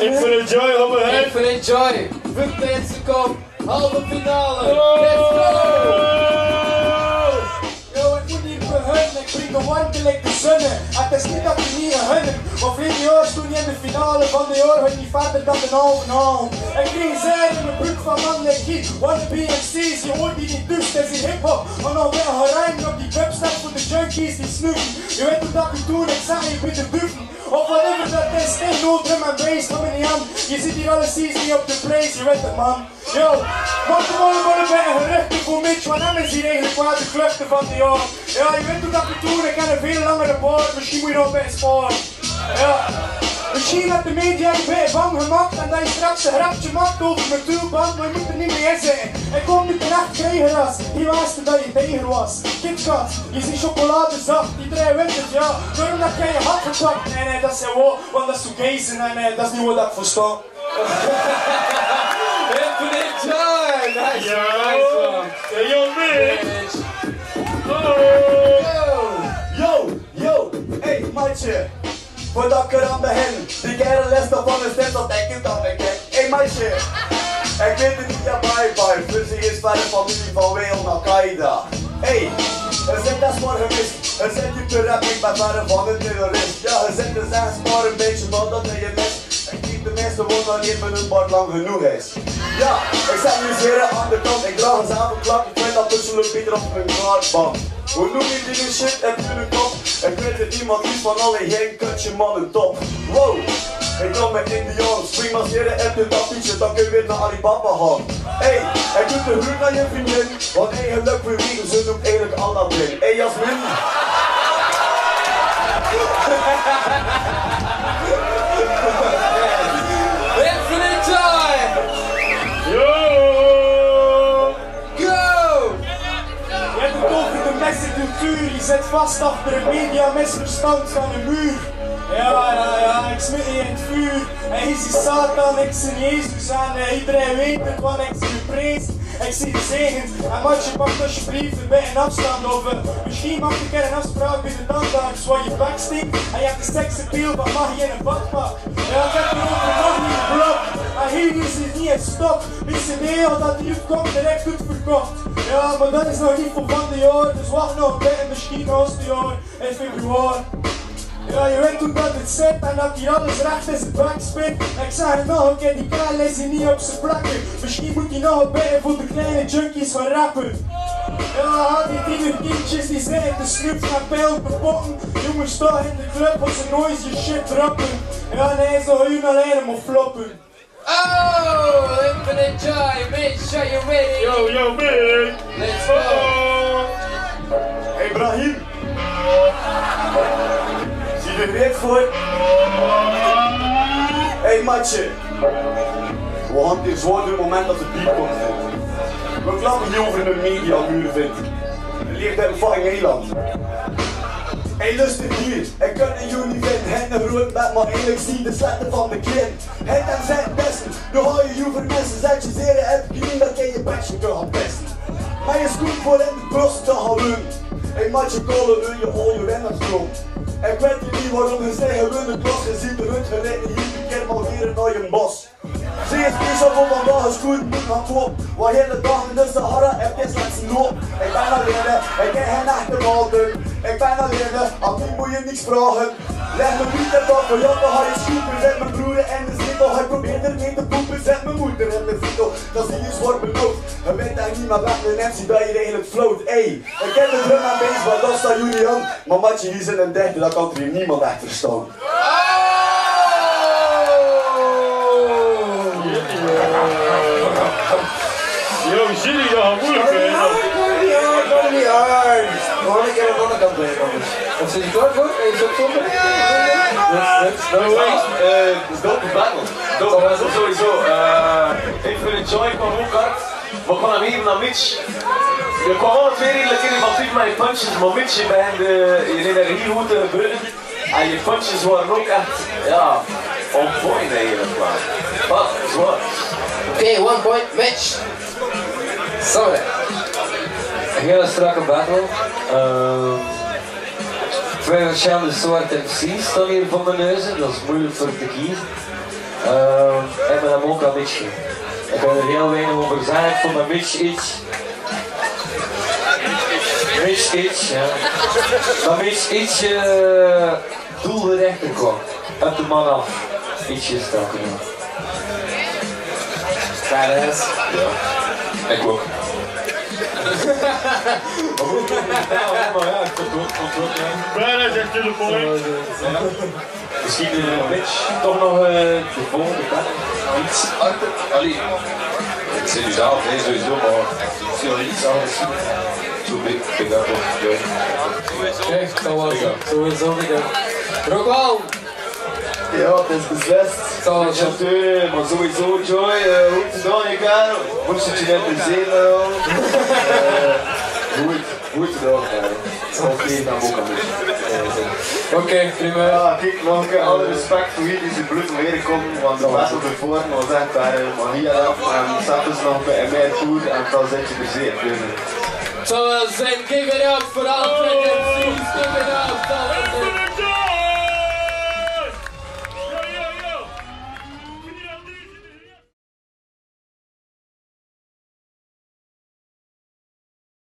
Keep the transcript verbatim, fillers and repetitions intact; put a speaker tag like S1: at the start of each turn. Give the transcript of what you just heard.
S1: Infinite Joy op mijn head.
S2: Infinite Joy. Fifteen seconden. Halve finale. Let's go!
S3: Yo, ik moet niet behunnen, ik breng de warmte like de zonne. Het is niet dat ik niet hunnen, maar verleden jaar stond je in de finale van de jaar, had niet verder dan een halve naam. Ik kreeg zeer in mijn broek van man like Heat, wanna B M C's, je hoort die niet dus, het is die hip-hop. Maar nou weer gaan rijmen op die dubstep voor de junkies die snoepen. Je weet hoe dat ik doe, ik zeg je bent de duffen. Of whatever dat is, geen no drum en bass, kom me niet aan. Je ziet hier alle C's niet op de place, je weet het man. Yo, wat de mannen worden bij een geruchten voor Mitch, want hem is hier eigenlijk qua de kluchten van die jaar. Ja, je weet hoe dat ik doe, ik ken een veel langere baard, misschien moet je nog bij sparen. Ja, misschien had de media een beetje bang gemaakt en dat je straks een grapje maakt over mijn tuilband, maar je moet er niet mee zijn. Ik kom niet terecht krijgen ras, die was dat je tegen was. KitKat, je ziet chocoladezacht, iedereen weet het, ja. Waarom dat jij je had gepakt? Nee, nee, dat is gewoon, want dat is zo geizen en nee, dat is niet wat ik versta.
S2: Infinite Joy! Nice,
S1: Yo.
S2: nice one.
S1: Hey, yo, Mitch. Oh.
S4: Yo, yo, hey, maatje. Voordat ik eraan begin, die kerel les van een stem, dat denk ik dan ik. Hey, maatje. Ik weet het niet, ja, bye bye. Dus hij is verder familie van Weel naar Qaeda. Hey, er zit dat maar gemist. Er zit je te rap, ik ben verder van een terrorist. Ja, er zit er zelfs maar een beetje van dat je mist. Ik kiep de meeste woord wanneer mijn een bord lang genoeg is. Ja, ik zet nu zeer aan de kant, ik draag een zavelklap, ik vind dat tussen Pieter op mijn kaartband. Hoe noem je die shit, heb je een kop? Ik weet het iemand iets van alle geen kutje mannen top. Wow, ik kom met Indian, spring maar zeer in de tapietje, dan kun je weer naar Alibaba gaan. Hey, ik doe de groet naar je vriendin, want eigenlijk verwiegen ze noemt eigenlijk Aladdin. Hey Jasmin.
S2: Infinite Joy!
S1: Yo.
S2: Go!
S3: Je hebt het over de messencultuur, je zit vast achter een media misverstand van een muur. Ja, ja, ja, ik smit je in het vuur. En je ziet Satan, ik zie Jezus en uh, iedereen weet het, want ik zie je prees. Ik zie de zegens. En matje, pak alsjeblieft een beetje een afstand. Of uh, misschien mag ik een afspraak bij de tandarts waar je bek stinkt. En je hebt de seksappeal van mag je in een badpak. Ja, ik heb er ook een mag niet blok. En hier is het niet in stok. Wist je niet dat die komt direct goed verkocht. Ja, maar dat is nog niet voor van de jaar. Dus wacht nog een beetje, misschien als de jaar in februari. Ja, je weet hoe dat het zit en dat hier alles recht in zijn bek spit. Ik zeg het nog een keer, die kraal is hier niet op zijn plekken. Misschien moet hij nog een beetje voor de kleine junkies gaan rappen. Ja, had die tienerkindjes die zijn te snoeps naar pijl bepotten. Jongens, sta in de club als ze nooit je shit droppen. Ja, nee, zo hun alleen maar floppen.
S2: Oh, Infinite Joy, Mitch, are you ready?
S1: Yo, yo, Mitch.
S2: Let's go!
S4: Hey Brahim. Zie je er gereed voor? Hey matje. We gaan hier zwaar op het moment dat het beat komt. We klappen niet over een mediamuur vindt. Je leert in fucking Nederland. Hey luister hier, ik kan een jullie vinden. Het een rood bed, maar eigenlijk zie de slechte van de kind. Het en zijn besten, nu ga je je vermessen. Zet je zeren en begin dat je je bedje te gaan pesten. Maar je schoen voor in de brust te gaan doen. Hey matje, kolen wil je al je winnarstroom. Ik weet je niet waarom je zeggen we de klas. Je ziet eruit gereden hier een keer maar weer naar je bos. Zie je speciaal voor vandaag een schoen moet gaan koop. Waar hele dag in de Sahara heb je slechts een loop. Ik ben alleen, ik heb geen echte water. Ik ben alleen, aan wie moet je niks vragen. Leg me niet op tafel, ja dan ga je schoepen. Zet mijn broer in de zetel, hij probeert ermee te poepen. Zet mijn moeder in de zetel, dan zie je zwart beloofd. Je weet eigenlijk niet meer weg met M C dat je eigenlijk float. Ey, ik heb de drum aan bezig, maar dat staat jullie aan. Maar matje, hier zit een dichter, dat kan er hier niemand echt verstaan.
S1: Yo, jullie gaan moeilijk hè?
S4: Niet hard! Gewoon een keer aan de andere kant blijven anders.
S2: Of zit je klaar voor? Even zo voor?
S5: No way, uh, dope battle. Dope battle sowieso. Uh, Infinite Joy kwam ook hard. We gaan hem even naar Mitch. Je kwam alle twee redelijk innovatief met je punches, maar Mitch, je bent de, je neemt er hier goed te gebruiken. En je punches waren ook echt, ja, on point eigenlijk. Wat, zwaar.
S2: Oké, okay, one point, Mitch. Sorry.
S6: Een hele strakke battle. Uh, twee verschillende soorten M C's staan hier voor mijn neuzen, dat is moeilijk voor te kiezen. Uh, ik ben hem ook een beetje. Ik kan er heel weinig over zeggen. Ik vond een beetje iets. Een beetje iets, ja. Maar een beetje iets uh, doelgerichter kwam. Op de man af. Ietsje strakker.
S2: Badass.
S5: Ja, ik ook.
S6: Maar ja, ik vond het ook, ook, ja.
S1: Bijna zegt to the point.
S6: Misschien een beetje toch nog uh, de volgende kant. Iets.
S5: Arthur, Ali. Ik zit nu zelf, nee, sowieso, maar ik zie nog iets anders. Zo big, big up op jou.
S2: Kijk, dat was het. Sowieso weer. Rogal!
S4: Ja, het is beslist.
S2: Dat was het.
S5: Chanteur, maar sowieso, Joy, uh, hoe het gedaan, je kan? Moest je net in zee, man? Goed, goed gedaan, man. Oké, dan ook een beetje.
S2: Oké, prima.
S5: Ja, kijk, nog een alle respect voor wie die zijn bloed weer komt, want de battle ervoor was echt daar magie af en zaten ze nog bij mij toer en dan zit je er zeer.
S2: Zo zijn, give it up voor alle